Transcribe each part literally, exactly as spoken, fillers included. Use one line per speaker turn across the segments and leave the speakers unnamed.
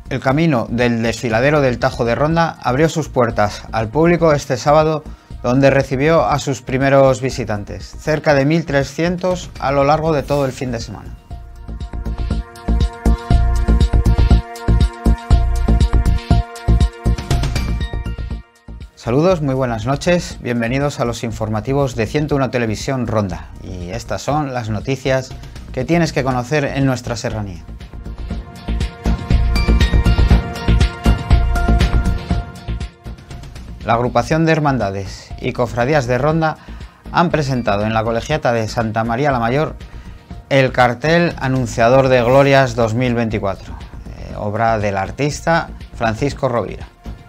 El camino del desfiladero del Tajo de Ronda abrió sus puertas al público este sábado, donde recibió a sus primeros visitantes, cerca de mil trescientos a lo largo de todo el fin de semana. Saludos, muy buenas noches, bienvenidos a los informativos de ciento uno Televisión Ronda, y estas son las noticias que tienes que conocer en nuestra serranía. La agrupación de hermandades y cofradías de Ronda han presentado en la Colegiata de Santa María la Mayor el cartel Anunciador de Glorias dos mil veinticuatro, eh, obra del artista Francisco Rovira.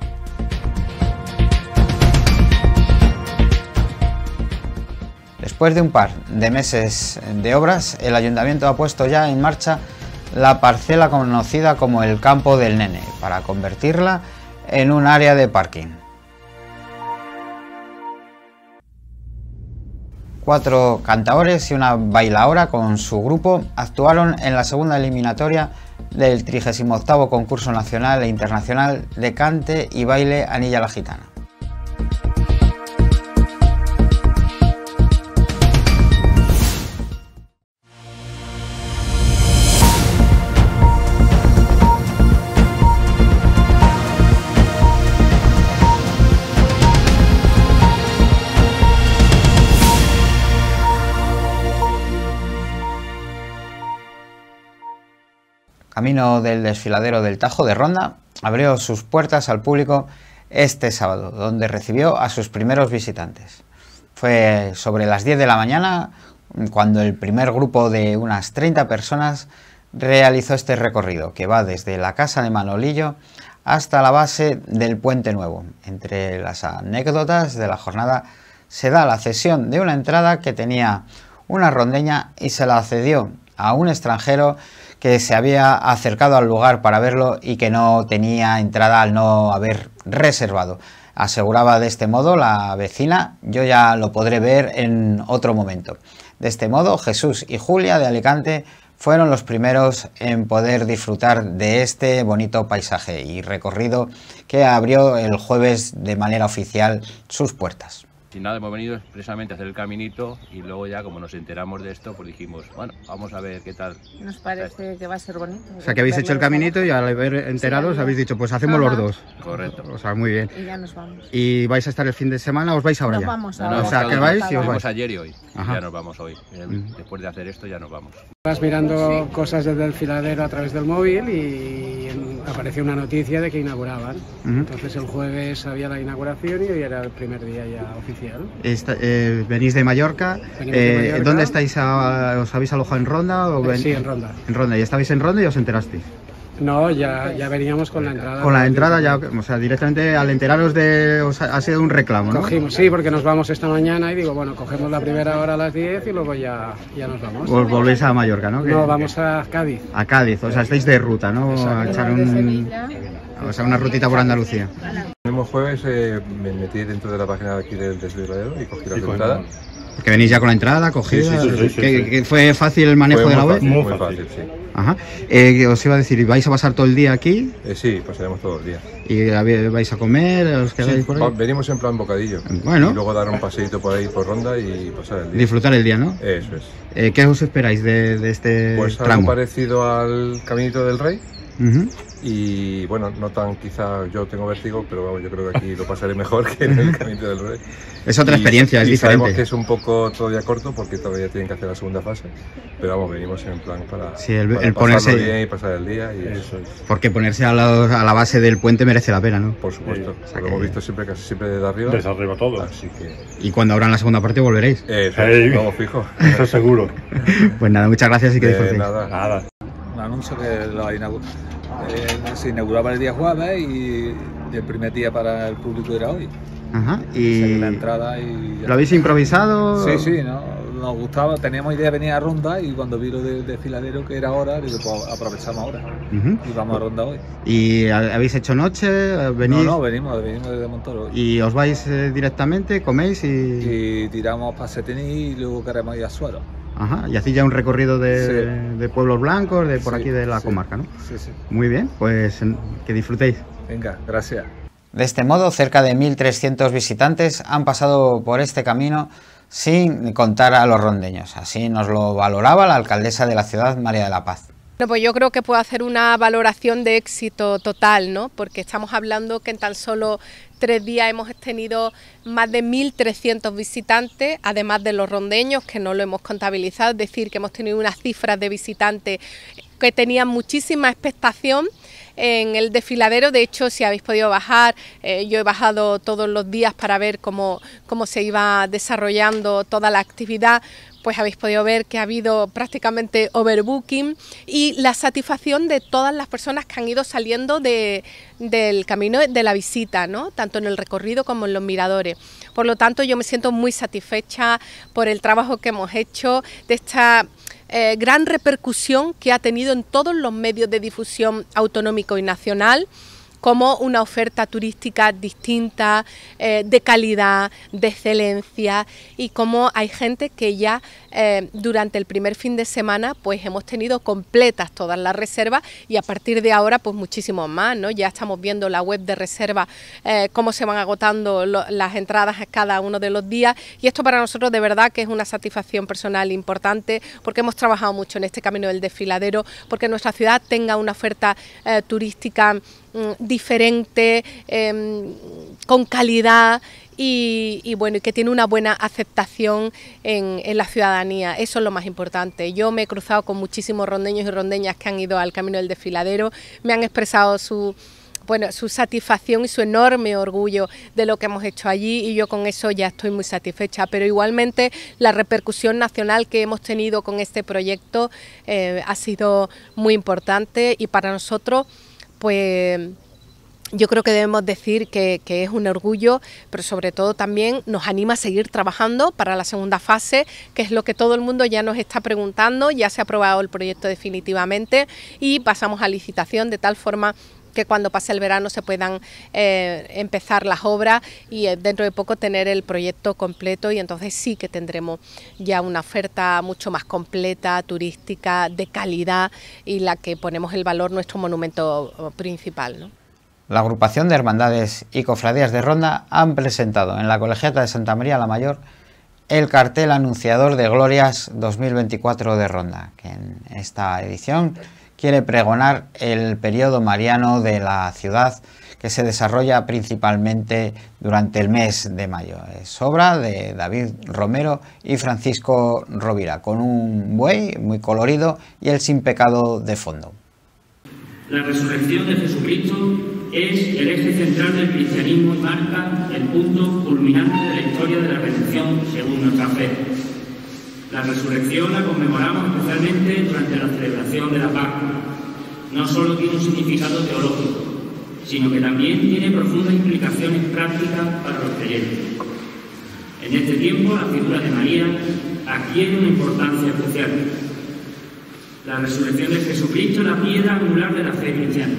Después de un par de meses de obras, el Ayuntamiento ha puesto ya en marcha la parcela conocida como el Campo del Nene, para convertirla en un área de parking. Cuatro cantaores y una bailaora con su grupo actuaron en la segunda eliminatoria del trigésimo octavo Concurso Nacional e Internacional de Cante y Baile Anilla la Gitana. Camino del desfiladero del Tajo de Ronda abrió sus puertas al público este sábado, donde recibió a sus primeros visitantes. Fue sobre las diez de la mañana cuando el primer grupo de unas treinta personas realizó este recorrido, que va desde la casa de Manolillo hasta la base del Puente Nuevo. Entre las anécdotas de la jornada se da la cesión de una entrada que tenía una rondeña y se la cedió a un extranjero que se había acercado al lugar para verlo y que no tenía entrada al no haber reservado. Aseguraba de este modo la vecina: yo ya lo podré ver en otro momento. De este modo, Jesús y Julia de Alicante fueron los primeros en poder disfrutar de este bonito paisaje y recorrido que abrió el jueves de manera oficial sus puertas.
Sin nada, hemos venido expresamente a hacer el caminito y luego ya, como nos enteramos de esto, pues dijimos, bueno, vamos a ver qué tal.
Nos parece que va a ser bonito.
O sea, que habéis hecho el caminito y al haber enterados sí, habéis dicho, pues hacemos Ajá. los dos.
Correcto.
O sea, muy bien.
Y ya nos vamos.
¿Y vais a estar el fin de semana o os vais ahora
nos
ya?
Vamos ahora.
No, no,
o sea, que vais y os
vamos
vais.
ayer y hoy.
Ajá.
Ya nos vamos hoy. Mm. Después de hacer esto ya nos vamos.
Vas mirando sí. cosas desde el desfiladero a través del móvil y apareció una noticia de que inauguraban. Uh-huh. Entonces el jueves había la inauguración y hoy era el primer día ya oficial.
Esta, eh, venís de Mallorca.
Venimos de
eh,
Mallorca.
¿Dónde estáis? A, ¿Os habéis alojado en Ronda? O ven...
Sí, en Ronda.
En Ronda. ¿Y estabais en Ronda y os enterasteis?
No, ya, ya veníamos con la entrada.
Con la entrada ya, o sea, directamente al enteraros de... os ha, ha sido un reclamo, ¿no?
Cogimos, sí, porque nos vamos esta mañana y digo, bueno, cogemos la primera hora a las diez y luego ya, ya nos vamos.
Os volvéis a Mallorca, ¿no?
No, vamos a Cádiz.
A Cádiz, o sea, estáis de ruta, ¿no?
Exacto.
A echar un... O sea, una rutita por Andalucía.
El mismo jueves eh, me metí dentro de la página de aquí del desfiladero y cogí la entrada.
Que venís ya con la entrada, cogida.
Sí, sí, sí, sí,
¿Que,
sí.
que ¿Fue fácil el manejo
Fue
de la
muy
web?
Fácil, muy fácil, sí.
Ajá. Eh, os iba a decir, ¿vais a pasar todo el día aquí?
Eh, sí, pasaremos todo el día.
¿Y vais a comer? ¿Os quedáis
sí,
por ahí?
Venimos en plan bocadillo.
Bueno.
Y luego dar un paseíto por ahí por Ronda y pasar el día.
Disfrutar el día, ¿no?
Eso es.
Eh, ¿Qué os esperáis de, de este
pues
tramo?
Algo parecido al Caminito del Rey.
Uh-huh.
Y bueno, no tan quizá, yo tengo vértigo, pero vamos, yo creo que aquí lo pasaré mejor que en el Caminito del Rey.
Es otra
y,
experiencia, es
y
diferente.
Sabemos que es un poco todavía corto porque todavía tienen que hacer la segunda fase, pero vamos, venimos en plan para,
sí, el,
para
el ponerse
bien y pasar el día. Y eso es.
Porque ponerse a la, a la base del puente merece la pena, ¿no?
Por supuesto,
sí, o sea
lo
que...
hemos visto siempre, casi siempre desde arriba.
Desde arriba todo.
Así que...
Y cuando abran la segunda parte volveréis.
Eso, hey. Vamos fijo.
Eso seguro.
Pues nada, muchas gracias y que disfrutéis.
Nada.
Nada.
Un anuncio que lo inauguró. Eh, se inauguraba el día jueves y el primer día para el público era hoy.
Ajá. Y
la entrada y
¿lo habéis improvisado?
Sí, sí, ¿no? Nos gustaba, teníamos idea de venir a Ronda y cuando vi lo del desfiladero que era ahora, digo, pues aprovechamos ahora. Uh-huh. Y vamos a Ronda hoy.
¿Y habéis hecho noche? ¿Venís?
No, no, venimos, venimos desde Montoro.
¿Y os vais eh, directamente, coméis y...?
Y tiramos para Setení y luego queremos ir a Suero.
Ajá, y hacéis ya un recorrido de,
Sí.
de pueblos blancos, de por
Sí,
aquí de la
sí,
comarca, ¿no?
Sí, sí.
Muy bien, pues que disfrutéis.
Venga, gracias.
De este modo, cerca de mil trescientos visitantes han pasado por este camino sin contar a los rondeños. Así nos lo valoraba la alcaldesa de la ciudad, María de la Paz.
Bueno, pues yo creo que puedo hacer una valoración de éxito total, ¿no? Porque estamos hablando que en tan solo tres días hemos tenido más de mil trescientos visitantes, además de los rondeños, que no lo hemos contabilizado, es decir, que hemos tenido unas cifras de visitantes que tenían muchísima expectación en el desfiladero. De hecho, si habéis podido bajar, eh, yo he bajado todos los días para ver cómo, cómo se iba desarrollando toda la actividad, pues habéis podido ver que ha habido prácticamente overbooking y la satisfacción de todas las personas que han ido saliendo de, del camino de la visita, ¿no? Tanto en el recorrido como en los miradores. Por lo tanto, yo me siento muy satisfecha por el trabajo que hemos hecho, de esta eh, gran repercusión que ha tenido en todos los medios de difusión autonómico y nacional, como una oferta turística distinta, eh, de calidad, de excelencia, y como hay gente que ya eh, durante el primer fin de semana pues hemos tenido completas todas las reservas, y a partir de ahora pues muchísimo más, ¿no? Ya estamos viendo la web de reserva, eh, cómo se van agotando lo, las entradas cada uno de los días, y esto para nosotros de verdad que es una satisfacción personal importante, porque hemos trabajado mucho en este camino del desfiladero, porque nuestra ciudad tenga una oferta eh, turística diferente, eh, con calidad y, y bueno, y que tiene una buena aceptación en, en la ciudadanía. Eso es lo más importante. Yo me he cruzado con muchísimos rondeños y rondeñas que han ido al camino del desfiladero, me han expresado su bueno, su satisfacción y su enorme orgullo de lo que hemos hecho allí, y yo con eso ya estoy muy satisfecha. Pero igualmente la repercusión nacional que hemos tenido con este proyecto eh, ha sido muy importante, y para nosotros pues yo creo que debemos decir que, que es un orgullo, pero sobre todo también nos anima a seguir trabajando para la segunda fase, que es lo que todo el mundo ya nos está preguntando. Ya se ha aprobado el proyecto definitivamente y pasamos a licitación, de tal forma que cuando pase el verano se puedan eh, empezar las obras y eh, dentro de poco tener el proyecto completo, y entonces sí que tendremos ya una oferta mucho más completa, turística, de calidad, y la que ponemos el valor nuestro monumento principal, ¿no?
La agrupación de hermandades y cofradías de Ronda han presentado en la Colegiata de Santa María la Mayor el cartel anunciador de Glorias dos mil veinticuatro de Ronda, que en esta edición quiere pregonar el periodo mariano de la ciudad, que se desarrolla principalmente durante el mes de mayo. Es obra de David Romero y Francisco Rovira, con un buey muy colorido y el sin pecado de fondo.
La resurrección de Jesucristo es el eje central del cristianismo y marca el punto culminante de la historia de la redención según nuestra fe. La resurrección la conmemoramos especialmente durante la celebración de la Pascua. No solo tiene un significado teológico, sino que también tiene profundas implicaciones prácticas para los creyentes. En este tiempo, la figura de María adquiere una importancia especial. La resurrección de Jesucristo es la piedra angular de la fe cristiana.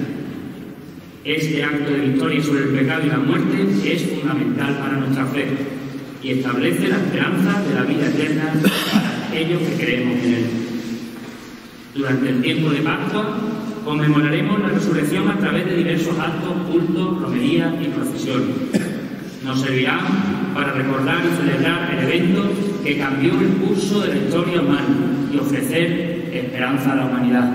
Este acto de victoria sobre el pecado y la muerte es fundamental para nuestra fe y establece la esperanza de la vida eterna para aquellos que creemos en él. Durante el tiempo de Pascua conmemoraremos la resurrección a través de diversos actos, cultos, romerías y procesiones. Nos servirán para recordar y celebrar el evento que cambió el curso de la historia humana y ofrecer esperanza a la humanidad.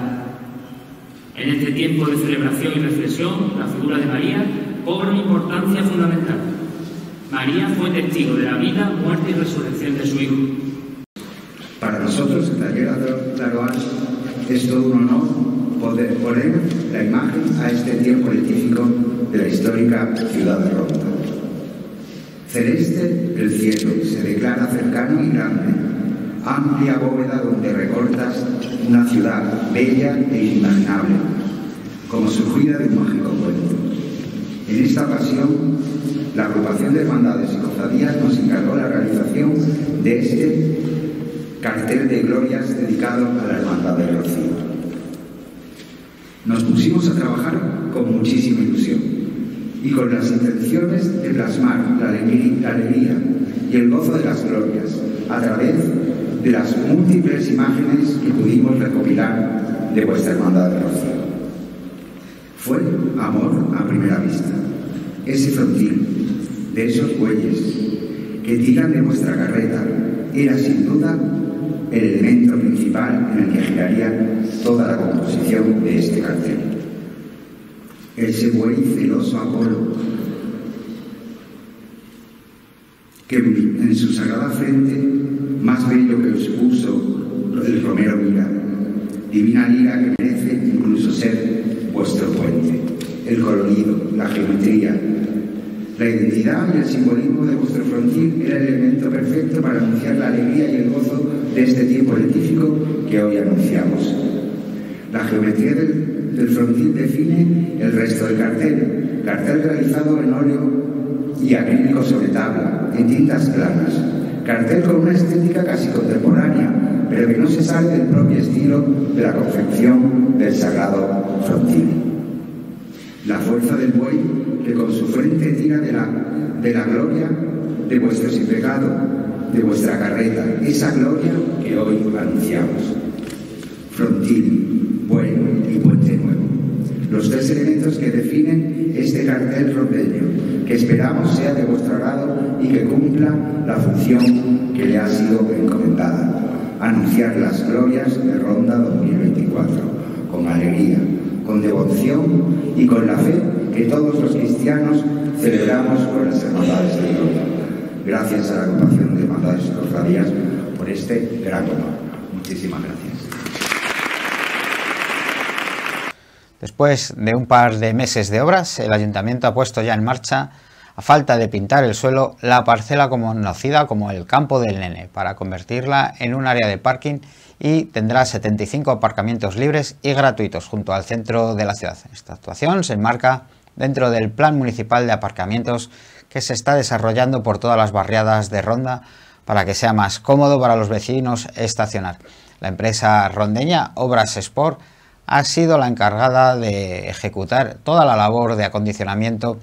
En este tiempo de celebración y reflexión, la figura de María cobra una importancia fundamental. María fue testigo de la vida, muerte y resurrección de su Hijo.
Para nosotros, en Taller Laroas, es todo un honor poder poner la imagen a este tiempo letífico de la histórica ciudad de Ronda. Celeste el cielo se declara cercano y grande, amplia bóveda donde recortas una ciudad bella e inimaginable, como surgida de un mágico cuento. En esta ocasión, la agrupación de hermandades y cofradías nos encargó la realización de este cartel de glorias dedicado a la Hermandad del Rocío. Nos pusimos a trabajar con muchísima ilusión y con las intenciones de plasmar la alegría, la alegría y el gozo de las glorias a través de las múltiples imágenes que pudimos recopilar de vuestra hermandad de Rocío. Fue amor a primera vista, ese frontil de esos bueyes que tiran de vuestra carreta era sin duda el elemento principal en el que giraría toda la composición de este cartel. Ese buey celoso Apolo, que en su sagrada frente, más bello que os puso el romero mira, divina liga que merece incluso ser vuestro puente, el colorido, la geometría, la identidad y el simbolismo de vuestro frontil era el elemento perfecto para anunciar la alegría y el gozo de este tiempo lentífico que hoy anunciamos. La geometría del, del frontil define el resto del cartel, cartel realizado en óleo y acrílico sobre tabla, en tintas claras, cartel con una estética casi contemporánea, pero que no se sale del propio estilo de la confección del sagrado frontil. La fuerza del buey que con su frente tira de la, de la gloria de vuestro sin pecado, de vuestra carreta, esa gloria que hoy anunciamos. Frontil, buey y puente nuevo, los tres elementos que definen este cartel rondeño, que esperamos sea de vuestro agrado y que cumpla la función que le ha sido encomendada, anunciar las glorias de Ronda dos mil veinticuatro, con alegría, con devoción y con la fe que todos los cristianos celebramos con las hermandades de Ronda. Gracias a la agrupación de hermandades y cofradías por este gran honor. Muchísimas gracias.
Después de un par de meses de obras, el Ayuntamiento ha puesto ya en marcha, a falta de pintar el suelo, la parcela conocida como el Campo del Nene, para convertirla en un área de parking y tendrá setenta y cinco aparcamientos libres y gratuitos junto al centro de la ciudad. Esta actuación se enmarca dentro del Plan Municipal de Aparcamientos que se está desarrollando por todas las barriadas de Ronda para que sea más cómodo para los vecinos estacionar. La empresa rondeña Obras Sport ha sido la encargada de ejecutar toda la labor de acondicionamiento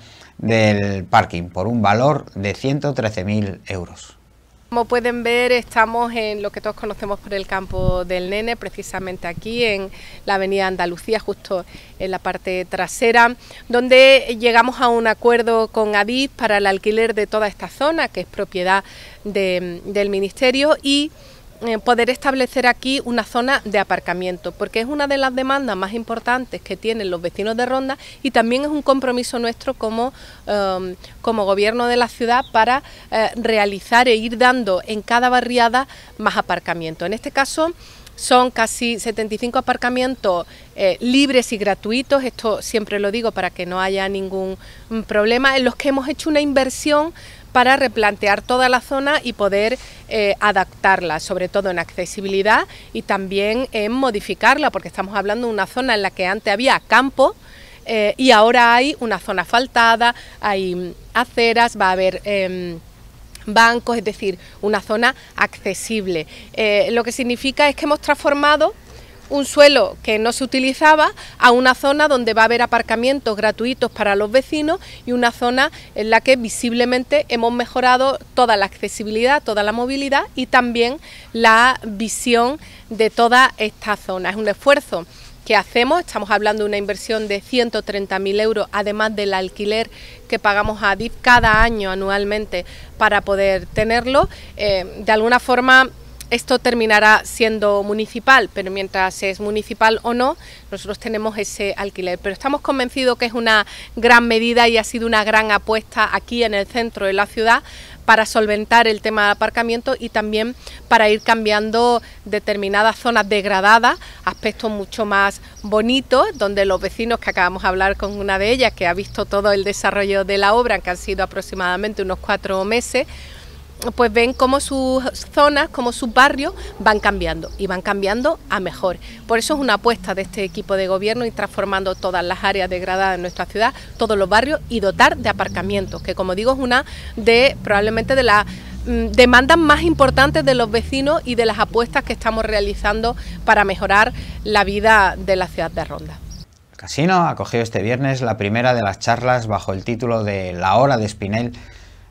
del parking por un valor de ciento trece mil euros.
Como pueden ver, estamos en lo que todos conocemos por el Campo del Nene, precisamente aquí en la avenida Andalucía, justo en la parte trasera, donde llegamos a un acuerdo con Adif para el alquiler de toda esta zona, que es propiedad de, del Ministerio, y poder establecer aquí una zona de aparcamiento, porque es una de las demandas más importantes que tienen los vecinos de Ronda y también es un compromiso nuestro como, um, como gobierno de la ciudad para uh, realizar e ir dando en cada barriada más aparcamiento. En este caso son casi setenta y cinco aparcamientos eh, libres y gratuitos, esto siempre lo digo para que no haya ningún problema, en los que hemos hecho una inversión para replantear toda la zona y poder eh, adaptarla, sobre todo en accesibilidad y también en modificarla, porque estamos hablando de una zona en la que antes había campo eh, y ahora hay una zona asfaltada, hay aceras, va a haber Eh, bancos, es decir, una zona accesible. Eh, lo que significa es que hemos transformado un suelo que no se utilizaba a una zona donde va a haber aparcamientos gratuitos para los vecinos y una zona en la que visiblemente hemos mejorado toda la accesibilidad, toda la movilidad y también la visión de toda esta zona. Es un esfuerzo que hacemos, estamos hablando de una inversión de ciento treinta mil euros, además del alquiler que pagamos a Adif cada año anualmente para poder tenerlo. Eh, de alguna forma esto terminará siendo municipal, pero mientras es municipal o no, nosotros tenemos ese alquiler. Pero estamos convencidos que es una gran medida y ha sido una gran apuesta aquí en el centro de la ciudad para solventar el tema de aparcamiento y también para ir cambiando determinadas zonas degradadas, aspectos mucho más bonitos, donde los vecinos, que acabamos de hablar con una de ellas, que ha visto todo el desarrollo de la obra, que han sido aproximadamente unos cuatro meses, pues ven cómo sus zonas, cómo sus barrios van cambiando y van cambiando a mejor. Por eso es una apuesta de este equipo de gobierno, ir transformando todas las áreas degradadas en nuestra ciudad, todos los barrios, y dotar de aparcamientos, que como digo es una de probablemente de las mm, demandas más importantes de los vecinos y de las apuestas que estamos realizando para mejorar la vida de la ciudad de Ronda.
El Casino acogió este viernes la primera de las charlas bajo el título de La Hora de Espinel,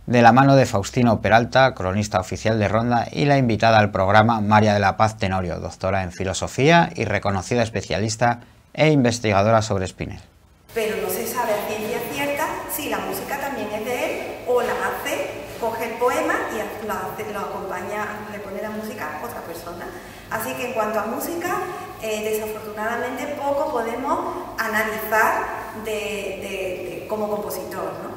de la mano de Faustino Peralta, cronista oficial de Ronda, y la invitada al programa María de la Paz Tenorio, doctora en filosofía y reconocida especialista e investigadora sobre Spinel.
Pero no se sabe a ciencia cierta si la música también es de él o la hace, coge el poema y lo, hace, lo acompaña, le pone la música a otra persona. Así que en cuanto a música, eh, desafortunadamente poco podemos analizar de, de, de, como compositor, ¿no?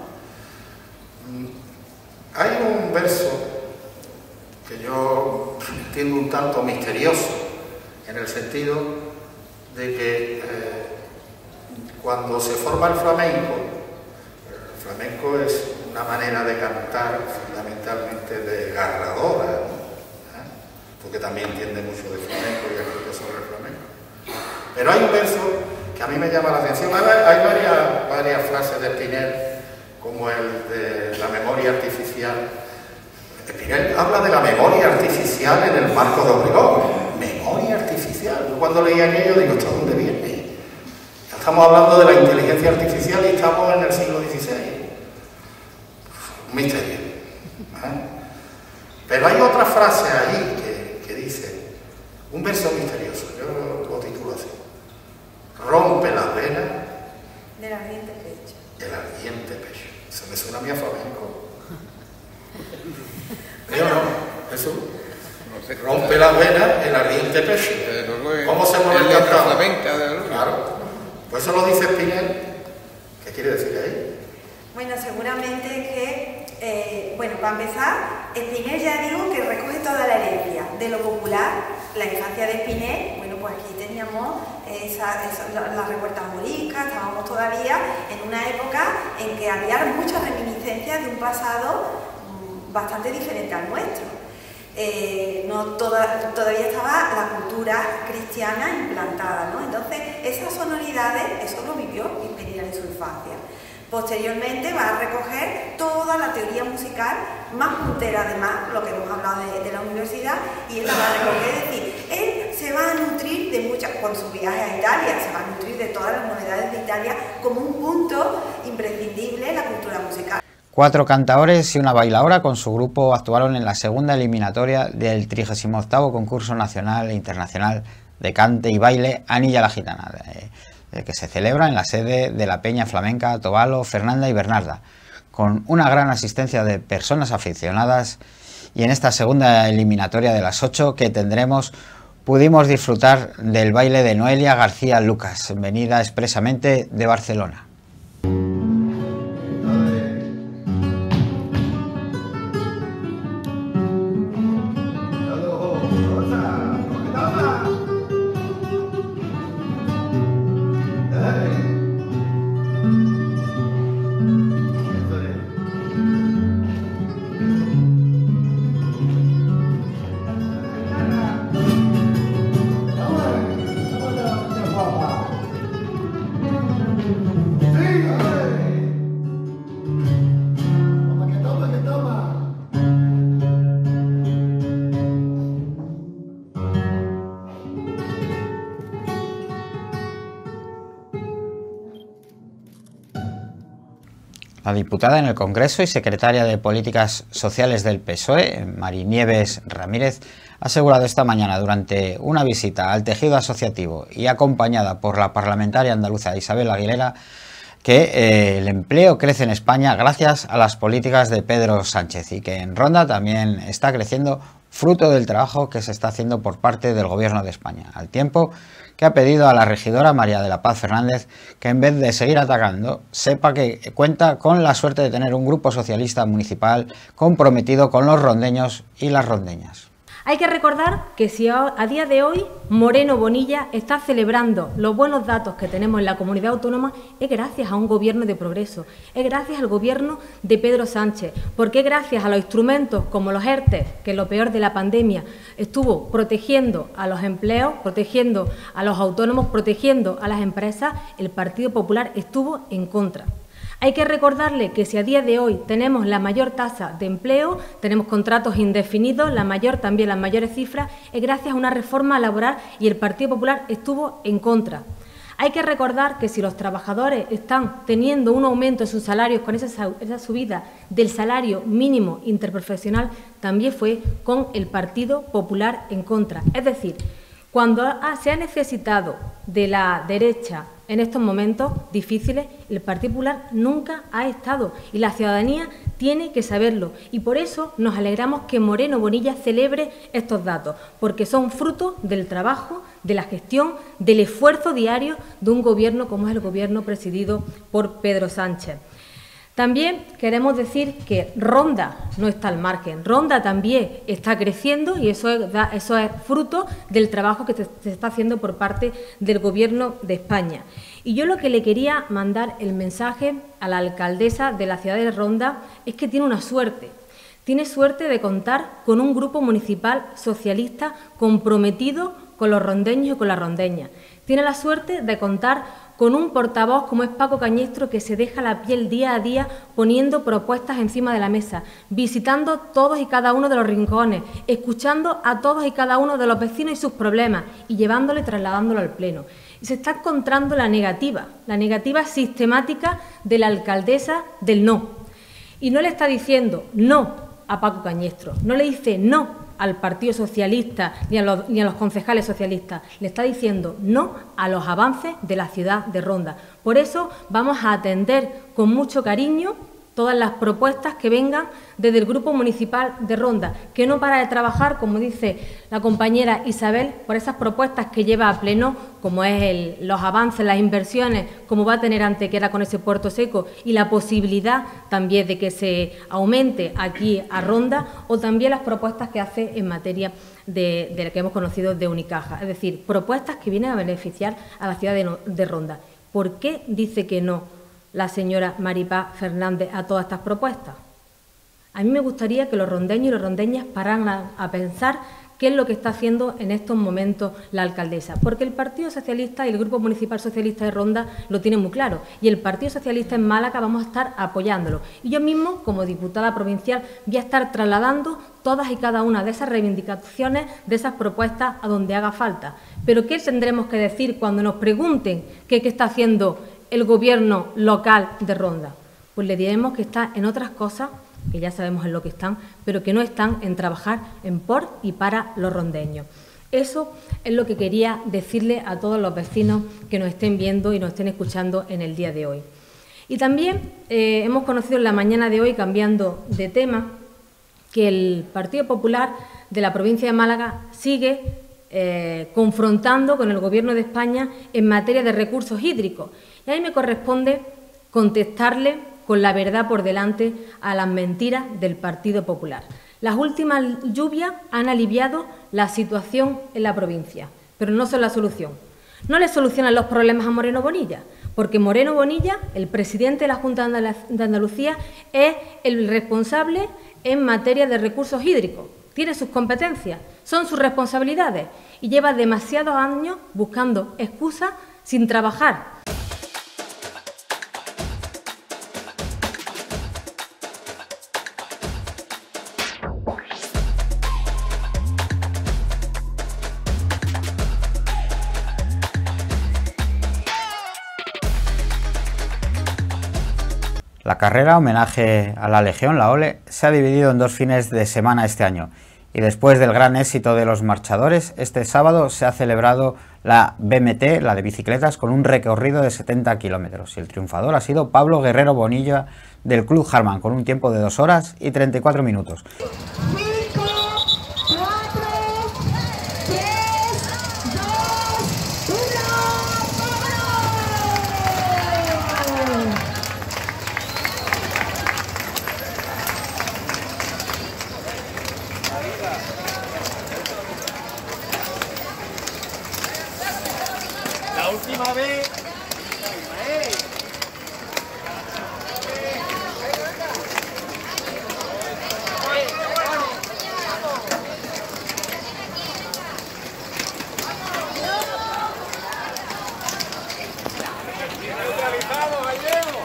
Hay un verso que yo entiendo un tanto misterioso, en el sentido de que eh, cuando se forma el flamenco, el flamenco es una manera de cantar fundamentalmente desgarradora, ¿no? ¿Eh? Porque también entiende mucho de flamenco y ha escrito sobre el flamenco. Pero hay un verso que a mí me llama la atención. Hay, hay varias, varias frases de Spinel, como el de la memoria artificial. Spinel habla de la memoria artificial en el marco de Obregón. Memoria artificial. Yo cuando leí aquello digo, ¿esto dónde viene? Estamos hablando de la inteligencia artificial y estamos en el siglo dieciséis. Un misterio. ¿Eh? Pero hay otra frase ahí que, que dice, un verso misterioso, yo lo, lo titulo así. Rompe las venas
del ardiente pecho.
Del ardiente pecho. Eso me suena a mí a flamenco. ¿Sí o no? Jesús. Rompe las venas el ardiente pecho. ¿Cómo se mueve el cantado? Claro. Pues eso lo dice Spinel. ¿Qué quiere decir ahí?
Bueno, seguramente que, eh, bueno, para empezar, Spinel ya digo que recoge toda la herencia de lo popular, la infancia de Spinel. Bueno, pues aquí teníamos esa, esa, las revueltas moriscas, estábamos todavía en una época en que había muchas reminiscencias de un pasado mmm, bastante diferente al nuestro. Eh, no toda, todavía estaba la cultura cristiana implantada, ¿no? Entonces, esas sonoridades, eso lo vivió Spinel en su infancia. Posteriormente va a recoger toda la teoría musical, más puntera además, lo que hemos hablado de, de la universidad, y él la va a recoger, es decir, él se va a nutrir de muchas, con su viaje a Italia, se va a nutrir de todas las novedades de Italia como un punto imprescindible en la cultura musical.
Cuatro cantaores y una bailaora con su grupo actuaron en la segunda eliminatoria del trigésimo octavo concurso nacional e internacional de cante y baile Anilla la Gitana, de, de que se celebra en la sede de la Peña Flamenca Tobalo, Fernanda y Bernarda, con una gran asistencia de personas aficionadas. Y en esta segunda eliminatoria de las ocho que tendremos, pudimos disfrutar del baile de Noelia García Lucas, venida expresamente de Barcelona. La diputada en el Congreso y secretaria de Políticas Sociales del P S O E, Marinieves Ramírez, ha asegurado esta mañana durante una visita al tejido asociativo y acompañada por la parlamentaria andaluza Isabel Aguilera que eh, el empleo crece en España gracias a las políticas de Pedro Sánchez y que en Ronda también está creciendo fruto del trabajo que se está haciendo por parte del Gobierno de España, al tiempo que ha pedido a la regidora María de la Paz Fernández que en vez de seguir atacando, sepa que cuenta con la suerte de tener un grupo socialista municipal comprometido con los rondeños y las rondeñas.
Hay que recordar que si a día de hoy Moreno Bonilla está celebrando los buenos datos que tenemos en la comunidad autónoma, es gracias a un gobierno de progreso, es gracias al gobierno de Pedro Sánchez, porque es gracias a los instrumentos como los ERTE, que es lo peor de la pandemia, estuvo protegiendo a los empleos, protegiendo a los autónomos, protegiendo a las empresas, el Partido Popular estuvo en contra. Hay que recordarle que si a día de hoy tenemos la mayor tasa de empleo, tenemos contratos indefinidos, la mayor también las mayores cifras, es gracias a una reforma laboral y el Partido Popular estuvo en contra. Hay que recordar que si los trabajadores están teniendo un aumento en sus salarios con esa, esa subida del salario mínimo interprofesional, también fue con el Partido Popular en contra. Es decir, cuando se ha necesitado de la derecha en estos momentos difíciles, el Partido Popular nunca ha estado y la ciudadanía tiene que saberlo. Y por eso nos alegramos que Moreno Bonilla celebre estos datos, porque son fruto del trabajo, de la gestión, del esfuerzo diario de un gobierno como es el gobierno presidido por Pedro Sánchez. También queremos decir que Ronda no está al margen, Ronda también está creciendo y eso es, eso es fruto del trabajo que se, se está haciendo por parte del Gobierno de España. Y yo lo que le quería mandar el mensaje a la alcaldesa de la ciudad de Ronda es que tiene una suerte. Tiene suerte de contar con un grupo municipal socialista comprometido con los rondeños y con las rondeñas. Tiene la suerte de contar con un portavoz como es Paco Cañestro, que se deja la piel día a día poniendo propuestas encima de la mesa, visitando todos y cada uno de los rincones, escuchando a todos y cada uno de los vecinos y sus problemas y llevándolo y trasladándolo al Pleno. Y se está encontrando la negativa, la negativa sistemática de la alcaldesa del no. Y no le está diciendo no a Paco Cañestro, no le dice no al Partido Socialista ni a, los, ni a los concejales socialistas, le está diciendo no a los avances de la ciudad de Ronda. Por eso vamos a atender con mucho cariño todas las propuestas que vengan desde el Grupo Municipal de Ronda, que no para de trabajar, como dice la compañera Isabel, por esas propuestas que lleva a pleno, como es el, los avances, las inversiones, como va a tener Antequera con ese puerto seco y la posibilidad también de que se aumente aquí a Ronda, o también las propuestas que hace en materia de, de la que hemos conocido de Unicaja, es decir, propuestas que vienen a beneficiar a la ciudad de, de Ronda. ¿Por qué dice que no la señora Maripaz Fernández a todas estas propuestas? A mí me gustaría que los rondeños y las rondeñas pararan a, a pensar qué es lo que está haciendo en estos momentos la alcaldesa, porque el Partido Socialista y el Grupo Municipal Socialista de Ronda lo tienen muy claro, y el Partido Socialista en Málaga vamos a estar apoyándolo. Y yo mismo, como diputada provincial, voy a estar trasladando todas y cada una de esas reivindicaciones, de esas propuestas a donde haga falta. Pero ¿qué tendremos que decir cuando nos pregunten qué, qué está haciendo el Gobierno local de Ronda? Pues le diremos que está en otras cosas, que ya sabemos en lo que están, pero que no están en trabajar en por y para los rondeños. Eso es lo que quería decirle a todos los vecinos que nos estén viendo y nos estén escuchando en el día de hoy. Y también eh, hemos conocido en la mañana de hoy, cambiando de tema, que el Partido Popular de la provincia de Málaga sigue eh, confrontando con el Gobierno de España en materia de recursos hídricos. Y ahí me corresponde contestarle con la verdad por delante a las mentiras del Partido Popular. Las últimas lluvias han aliviado la situación en la provincia, pero no son la solución. No le solucionan los problemas a Moreno Bonilla, porque Moreno Bonilla, el presidente de la Junta de Andalucía, es el responsable en materia de recursos hídricos. Tiene sus competencias, son sus responsabilidades y lleva demasiados años buscando excusas sin trabajar.
La carrera homenaje a la Legión, la OLE, se ha dividido en dos fines de semana este año y después del gran éxito de los marchadores, este sábado se ha celebrado la B M T, la de bicicletas, con un recorrido de setenta kilómetros y el triunfador ha sido Pablo Guerrero Bonilla del Club Harman con un tiempo de dos horas y treinta y cuatro minutos.
La última vez. Neutralizado, ahí llevo.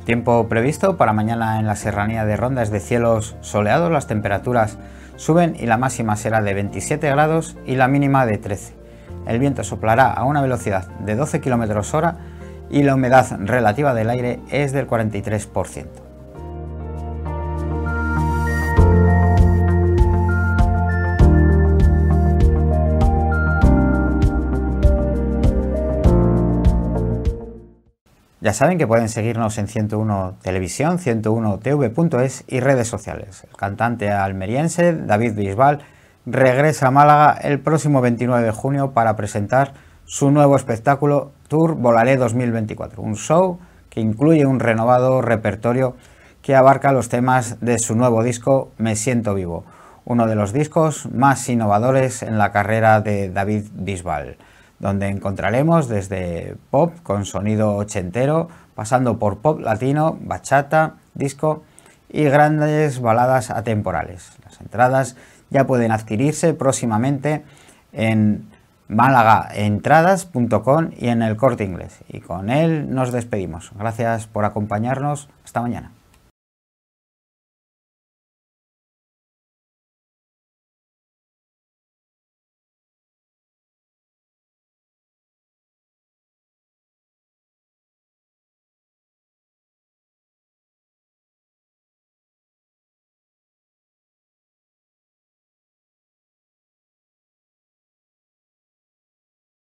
Tiempo previsto para mañana en la serranía de Ronda es de cielos soleados, las temperaturas suben y la máxima será de veintisiete grados y la mínima de trece. El viento soplará a una velocidad de doce kilómetros hora y la humedad relativa del aire es del cuarenta y tres por ciento. Ya saben que pueden seguirnos en ciento uno Televisión, ciento uno T V punto es y redes sociales. El cantante almeriense David Bisbal regresa a Málaga el próximo veintinueve de junio para presentar su nuevo espectáculo Tour Volaré dos mil veinticuatro, un show que incluye un renovado repertorio que abarca los temas de su nuevo disco Me Siento Vivo, uno de los discos más innovadores en la carrera de David Bisbal, donde encontraremos desde pop con sonido ochentero, pasando por pop latino, bachata, disco y grandes baladas atemporales. Las entradas ya pueden adquirirse próximamente en málaga entradas punto com y en el Corte Inglés. Y con él nos despedimos. Gracias por acompañarnos. Hasta mañana.